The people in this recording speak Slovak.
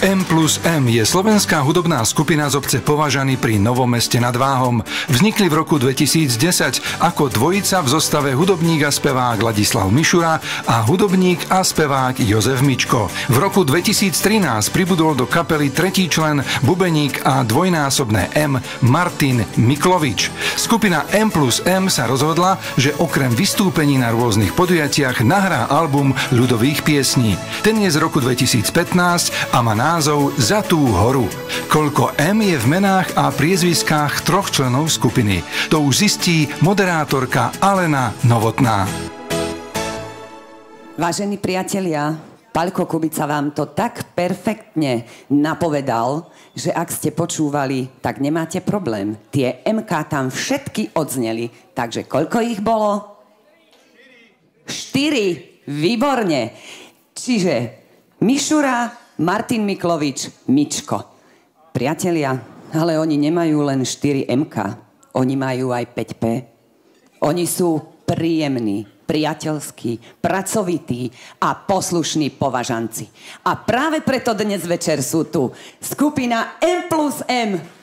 M plus M je slovenská hudobná skupina z obce Považany pri Novom Meste nad Váhom. Vznikli v roku 2010 ako dvojica v zostave hudobník a spevák Ladislav Mišura a hudobník a spevák Jozef Mičko. V roku 2013 pribudol do kapely tretí člen, bubeník a dvojnásobné M Martin Miklovič. Skupina M plus M sa rozhodla, že okrem vystúpení na rôznych podujatiach nahrá album ľudových piesní. Ten je z roku 2015 a má názov Za tú horu. Koľko M je v menách a priezviskách troch členov skupiny? To už zistí moderátorka Alena Novotná. Vážení priatelia, Paľko Kubica vám to tak perfektne napovedal, že ak ste počúvali, tak nemáte problém. Tie MK tam všetky odzneli. Takže koľko ich bolo? 4. Výborne. Čiže Mišura, Martin Miklovič, Mičko. Priatelia, ale oni nemajú len 4 MK. Oni majú aj 5P. Oni sú príjemní, priateľskí, pracovití a poslušní Považanci. A práve preto dnes večer sú tu skupina M plus M.